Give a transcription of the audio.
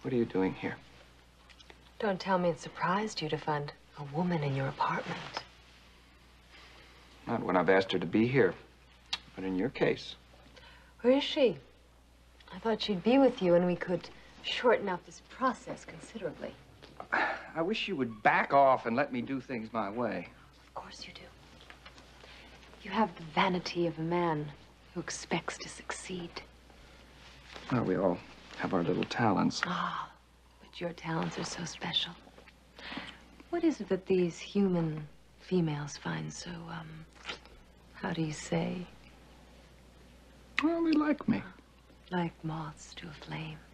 What are you doing here? Don't tell me it surprised you to find a woman in your apartment. Not when I've asked her to be here, but in your case. Where is she? I thought she'd be with you and we could shorten up this process considerably. I wish you would back off and let me do things my way. Of course you do. You have the vanity of a man who expects to succeed. Well, we all have our little talents. Ah, but your talents are so special. What is it that these human females find so, how do you say? Well, they like me. Like moths to a flame.